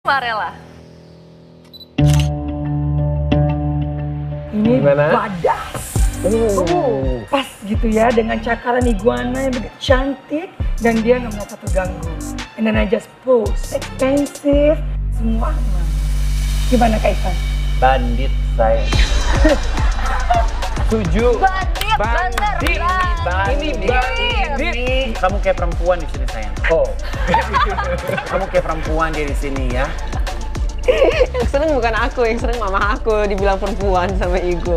Varela. Ini Gimana? badas. Pas gitu ya dengan cakaran iguana yang begitu cantik dan dia nggak merasa terganggu. And then I just post expensive semua aman. Gimana Kak Ivan? Bandit saya. Setuju. Bandit, Ini bandit. Kamu kayak perempuan di sini sayang. Oh. Kamu kayak perempuan di sini ya. Yang seneng bukan aku, yang seneng mama aku dibilang perempuan sama Igo.